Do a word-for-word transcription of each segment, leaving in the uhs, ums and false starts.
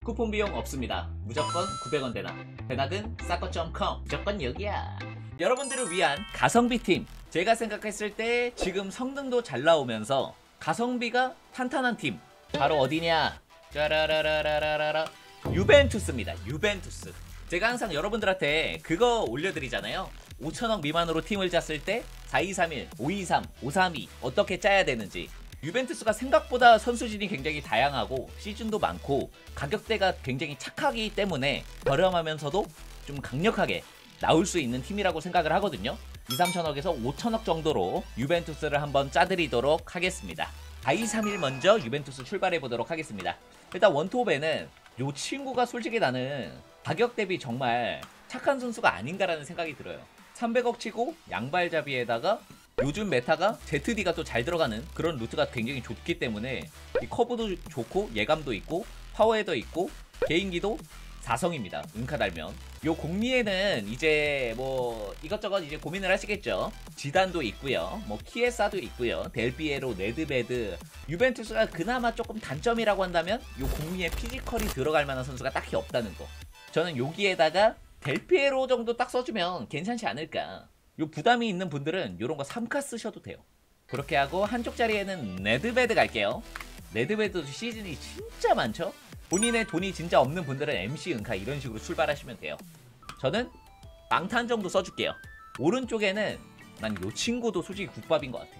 쿠폰 비용 없습니다. 무조건 구백 원 대납. 대낙은 싸거 닷 컴. 무조건 여기야. 여러분들을 위한 가성비 팀. 제가 생각했을 때 지금 성능도 잘 나오면서 가성비가 탄탄한 팀. 바로 어디냐? 짜라라라라라라. 유벤투스입니다. 유벤투스. 제가 항상 여러분들한테 그거 올려드리잖아요. 오천억 미만으로 팀을 짰을 때 사이삼일, 오이삼, 오삼이 어떻게 짜야 되는지. 유벤투스가 생각보다 선수진이 굉장히 다양하고 시즌도 많고 가격대가 굉장히 착하기 때문에 저렴하면서도 좀 강력하게 나올 수 있는 팀이라고 생각을 하거든요. 이, 삼천억에서 오천억 정도로 유벤투스를 한번 짜드리도록 하겠습니다. 사이삼일 먼저 유벤투스 출발해보도록 하겠습니다. 일단 원톱에는 요 친구가 솔직히 나는 가격 대비 정말 착한 선수가 아닌가라는 생각이 들어요. 삼백억 치고 양발잡이에다가 요즘 메타가 제트디가 또 잘 들어가는 그런 루트가 굉장히 좋기 때문에 이 커브도 좋고 예감도 있고 파워헤더 있고 개인기도 사성입니다. 은카 달면 요 공미에는 이제 뭐 이것저것 이제 고민을 하시겠죠. 지단도 있고요, 뭐 키에사도 있고요, 델피에로, 네드베드. 유벤투스가 그나마 조금 단점이라고 한다면 요 공미에 피지컬이 들어갈 만한 선수가 딱히 없다는 거. 저는 여기에다가 델피에로 정도 딱 써주면 괜찮지 않을까. 요 부담이 있는 분들은 요런 거 삼 카 쓰셔도 돼요. 그렇게 하고 한쪽 자리에는 네드베드 갈게요. 네드베드 시즌이 진짜 많죠? 본인의 돈이 진짜 없는 분들은 엠씨 은카 이런 식으로 출발하시면 돼요. 저는 망탄 정도 써줄게요. 오른쪽에는 난 요 친구도 솔직히 국밥인 것 같아.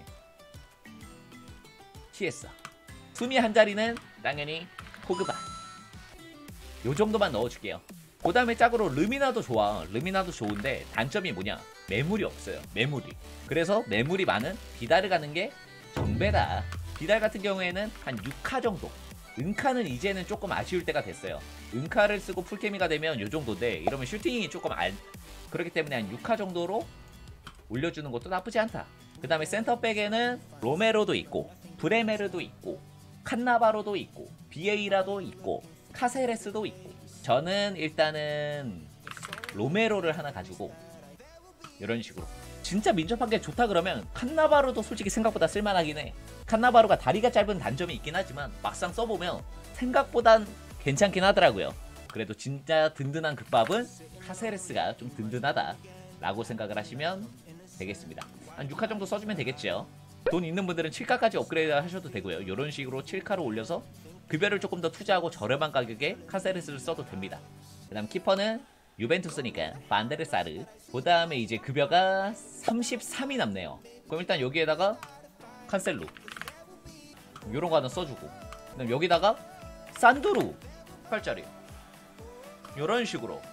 티에스. 순위 한 자리는 당연히 포그바. 요 정도만 넣어줄게요. 그 다음에 짝으로 르미나도 좋아. 르미나도 좋은데 단점이 뭐냐? 매물이 없어요. 매물이. 그래서 매물이 많은 비달을 가는 게 정배다. 비달 같은 경우에는 한 육 카 정도. 은카는 이제는 조금 아쉬울 때가 됐어요. 은카를 쓰고 풀케미가 되면 요 정도인데 이러면 슈팅이 조금 안 그렇기 때문에 한 육 카 정도로 올려주는 것도 나쁘지 않다. 그 다음에 센터백에는 로메로도 있고 브레메르도 있고 칸나바로도 있고 비에이라도 있고 카세레스도 있고. 저는 일단은 로메로를 하나 가지고 이런 식으로 진짜 민첩한 게 좋다 그러면 칸나바로도 솔직히 생각보다 쓸만하긴 해. 칸나바로가 다리가 짧은 단점이 있긴 하지만 막상 써보면 생각보단 괜찮긴 하더라고요. 그래도 진짜 든든한 국밥은 카세레스가 좀 든든하다 라고 생각을 하시면 되겠습니다. 한 육 카 정도 써주면 되겠죠. 돈 있는 분들은 칠 카까지 업그레이드 하셔도 되고요. 이런 식으로 칠 카로 올려서 급여를 조금 더 투자하고 저렴한 가격에 카세레스를 써도 됩니다. 그 다음 키퍼는 유벤투스니까 반데르사르. 그 다음에 이제 급여가 삼십삼이 남네요. 그럼 일단 여기에다가 칸셀루 요런 거 하나 써주고, 그 다음 여기다가 산두루 팔 짜리 요런 식으로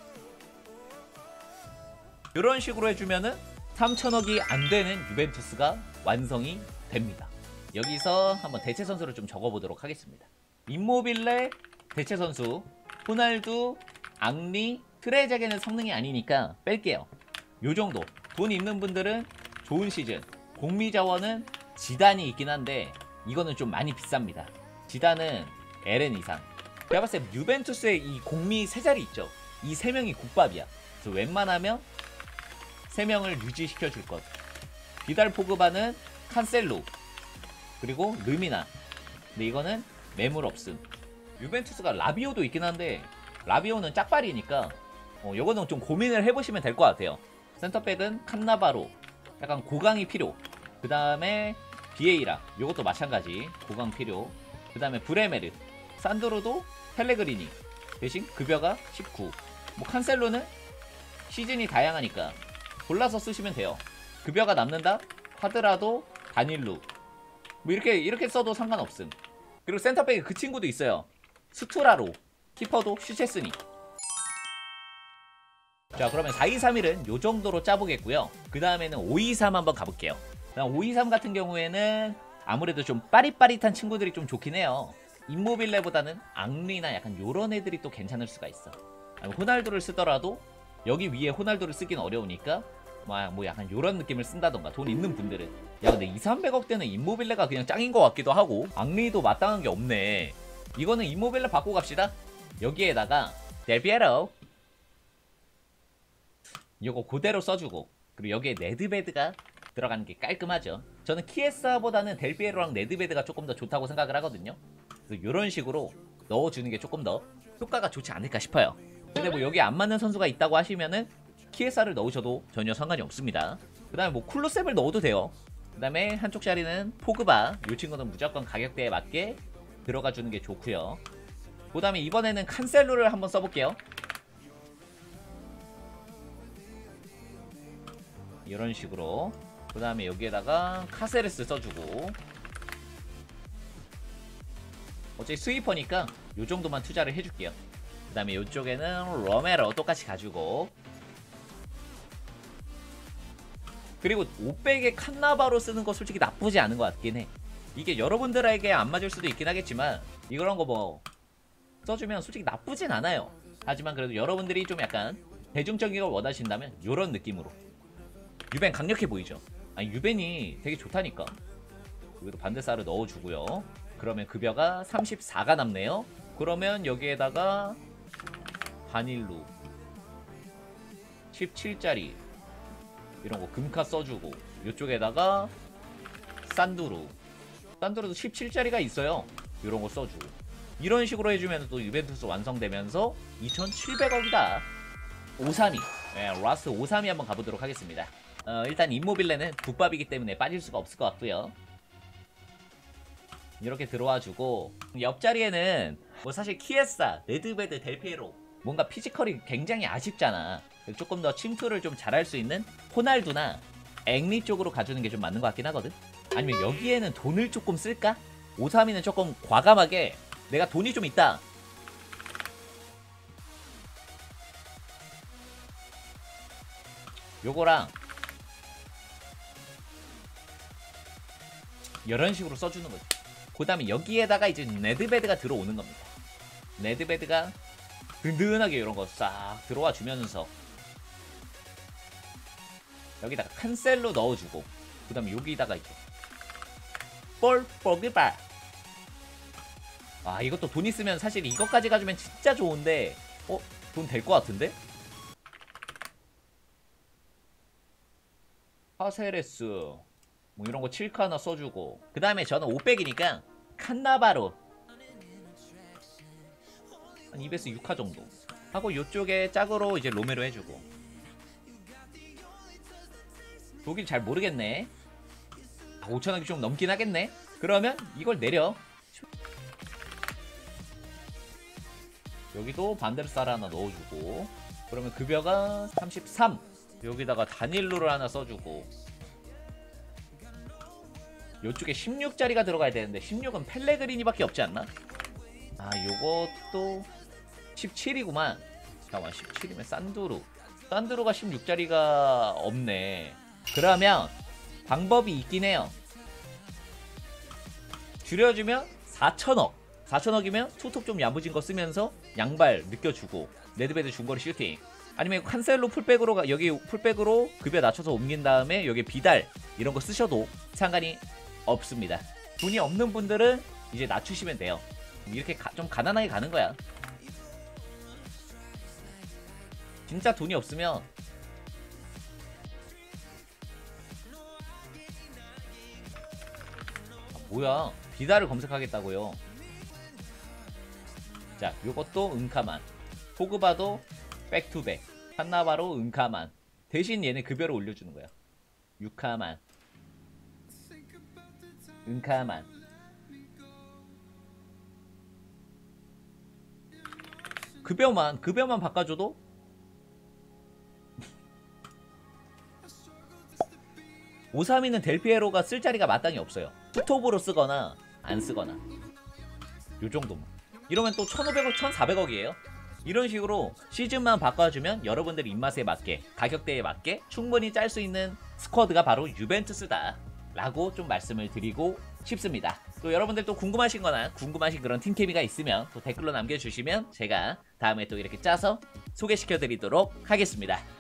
요런 식으로 해주면은 삼천억이 안되는 유벤투스가 완성이 됩니다. 여기서 한번 대체 선수를 좀 적어보도록 하겠습니다. 임모빌레 대체 선수, 호날두, 앙리, 트레제게는 성능이 아니니까 뺄게요. 요정도 돈 있는 분들은 좋은 시즌. 공미 자원은 지단이 있긴 한데 이거는 좀 많이 비쌉니다. 지단은 엘엔 이상. 제가 봤을 때 유벤투스의 이 공미 세 자리 있죠, 이 세 명이 국밥이야. 그래서 웬만하면 세 명을 유지시켜 줄 것. 비달 포그바는 칸셀루 그리고 르미나. 근데 이거는 매물 없음. 유벤투스가 라비오도 있긴 한데 라비오는 짝발이니까 어, 요거는 좀 고민을 해보시면 될 것 같아요. 센터백은 칸나바로 약간 고강이 필요. 그 다음에 비에이라 요것도 마찬가지 고강 필요. 그 다음에 브레메르, 산드로도 펠레그리니 대신 급여가 십구. 뭐 칸셀로는 시즌이 다양하니까 골라서 쓰시면 돼요. 급여가 남는다? 하드라도 다닐루 뭐 이렇게 이렇게 써도 상관없음. 그리고 센터백에 그 친구도 있어요. 스투라로. 키퍼도 슈체스니. 자, 그러면 사이삼일은 요 정도로 짜보겠고요. 그 다음에는 오이삼 한번 가볼게요. 오이삼 같은 경우에는 아무래도 좀 빠릿빠릿한 친구들이 좀 좋긴 해요. 임모빌레보다는 앙리나 약간 요런 애들이 또 괜찮을 수가 있어. 호날두를 쓰더라도 여기 위에 호날두를 쓰긴 어려우니까 뭐 약간 요런 느낌을 쓴다던가 돈 있는 분들은. 야, 근데 이삼백억 대는 임모빌레가 그냥 짱인 것 같기도 하고 앙리도 마땅한 게 없네. 이거는 임모빌레 바꾸고 갑시다. 여기에다가 델피에로 이거 그대로 써주고, 그리고 여기에 네드베드가 들어가는 게 깔끔하죠. 저는 키에사보다는 델피에로랑 네드베드가 조금 더 좋다고 생각을 하거든요. 그래서 이런 식으로 넣어주는 게 조금 더 효과가 좋지 않을까 싶어요. 근데 뭐 여기 안 맞는 선수가 있다고 하시면은 키에사를 넣으셔도 전혀 상관이 없습니다. 그 다음에 뭐 쿨루셉을 넣어도 돼요. 그 다음에 한쪽 자리는 포그바, 이 친구는 무조건 가격대에 맞게 들어가 주는 게 좋고요. 그 다음에 이번에는 칸셀루를 한번 써볼게요. 이런 식으로. 그 다음에 여기에다가 카세레스 써주고, 어차피 스위퍼니까 요 정도만 투자를 해줄게요. 그 다음에 이쪽에는 로메로 똑같이 가지고, 그리고 오백에 칸나바로 쓰는 거 솔직히 나쁘지 않은 것 같긴 해. 이게 여러분들에게 안 맞을 수도 있긴 하겠지만 이런 거 뭐 써주면 솔직히 나쁘진 않아요. 하지만 그래도 여러분들이 좀 약간 대중적인 걸 원하신다면 이런 느낌으로. 유벤 강력해 보이죠? 아니 유벤이 되게 좋다니까. 여기도 반대사를 넣어주고요. 그러면 급여가 삼십사가 남네요. 그러면 여기에다가 바닐루 십칠짜리 이런 거 금카 써주고, 이쪽에다가 산두루 산두루도 십칠짜리가 있어요. 이런 거 써주고, 이런 식으로 해주면 또 유벤투스 완성되면서 이천칠백억이다. 오삼이, 네, 라스 오삼이 한번 가보도록 하겠습니다. 어, 일단 임모빌레는 국밥이기 때문에 빠질 수가 없을 것 같고요. 이렇게 들어와주고, 옆자리에는 뭐 사실 키에사, 네드베드, 델피에로 뭔가 피지컬이 굉장히 아쉽잖아. 조금 더 침투를 좀 잘할 수 있는 호날두나 앵리 쪽으로 가주는 게 좀 맞는 것 같긴 하거든. 아니면 여기에는 돈을 조금 쓸까? 오삼이는 조금 과감하게 내가 돈이 좀 있다, 요거랑 이런 식으로 써주는 거지. 그 다음에 여기에다가 이제 네드베드가 들어오는 겁니다. 네드베드가 든든하게 이런 거 싹 들어와 주면서 여기다가 칸셀로 넣어주고, 그 다음에 여기다가 이제 볼 포그바. 아, 이것도 돈 있으면 사실 이것까지 가주면 진짜 좋은데, 어? 돈 될 것 같은데? 파세레스 뭐 이런 거 칠카 하나 써주고, 그 다음에 저는 오백이니까 칸나바로 한 이베스 육카 정도 하고, 요쪽에 짝으로 이제 로메로 해주고. 독일 잘 모르겠네. 아, 오천억이 좀 넘긴 하겠네. 그러면 이걸 내려. 여기도 반데르사를 하나 넣어주고, 그러면 급여가 삼십삼. 여기다가 다닐루를 하나 써주고, 요쪽에 십육짜리가 들어가야 되는데 십육은 펠레그리니밖에 없지 않나? 아, 요것도 십칠이구만. 잠깐만, 십칠이면 산두루. 산두루가 십육짜리가 없네. 그러면 방법이 있긴 해요. 줄여주면 사천억. 사천억이면 투톱 좀 야무진 거 쓰면서 양발 느껴주고, 네드베드 중거리 슈팅, 아니면 칸셀로 풀백으로, 여기 풀백으로 급여 낮춰서 옮긴 다음에 여기 비달 이런 거 쓰셔도 상관이 없습니다. 돈이 없는 분들은 이제 낮추시면 돼요. 이렇게 가, 좀 가난하게 가는 거야. 진짜 돈이 없으면 아, 뭐야, 비달을 검색하겠다고요. 자, 요것도 은카만, 포그바도 백투백, 칸나바로 은카만. 대신 얘네 급여를 올려주는 거야. 육카만, 은카만. 급여만 급여만 바꿔줘도 오삼이는 델피에로가 쓸 자리가 마땅히 없어요. 투톱으로 쓰거나 안 쓰거나 요 정도만. 이러면 또 천오백억, 천사백억이에요. 이런 식으로 시즌만 바꿔주면 여러분들 입맛에 맞게, 가격대에 맞게 충분히 짤 수 있는 스쿼드가 바로 유벤투스다 라고 좀 말씀을 드리고 싶습니다. 또 여러분들 또 궁금하신 거나 궁금하신 그런 팀케미가 있으면 또 댓글로 남겨주시면 제가 다음에 또 이렇게 짜서 소개시켜 드리도록 하겠습니다.